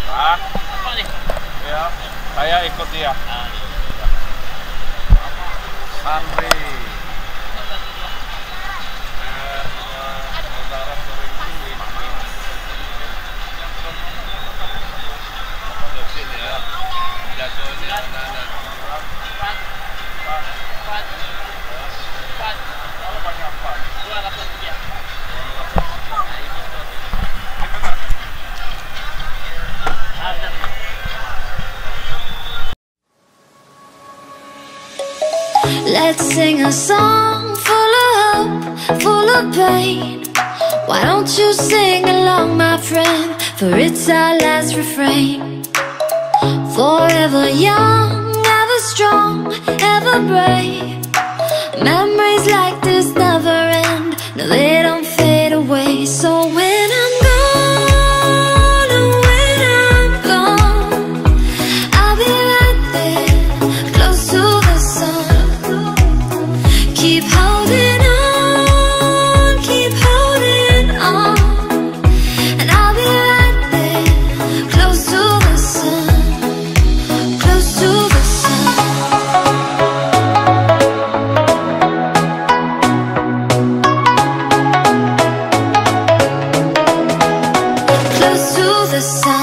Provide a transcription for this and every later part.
Ah, Apa nih? ya, saya ikut dia. Santri. Saudara sering tinggi, ya. Jatuhnya anak-anak. Kalau banyak apa? 283. Let's sing a song full of hope, full of pain. Why don't you sing along, my friend? For it's our last refrain. Forever young, ever strong, ever brave. Memories like this never end. No, they don't fade away. So when I'm gone, oh, when I'm gone, I'll be right there, close to the sun. Keep holding on, keep holding on, and I'll be right there, close to the sun, close to the sun. Close to the sun.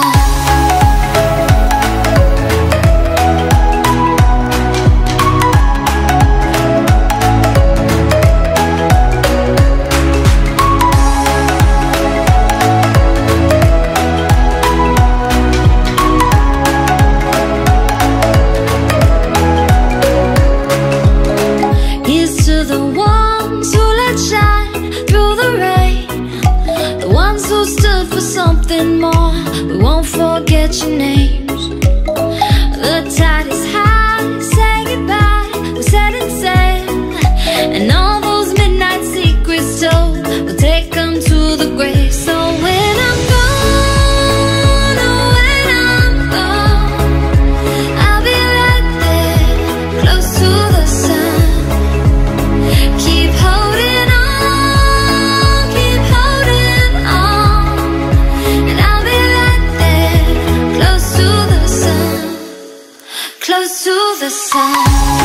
Here's to the ones who let shine through the rain, the ones who stood for something more. We won't forget your names. The tide is high, say goodbye, we're setting sail, and all those midnight secrets told, we'll take them to the grave. So when I'm gone, oh, when I'm gone, I'll be right there, close to the sun. Keep holding on, keep holding on, and I'll be right there, close to the sun, close to the sun.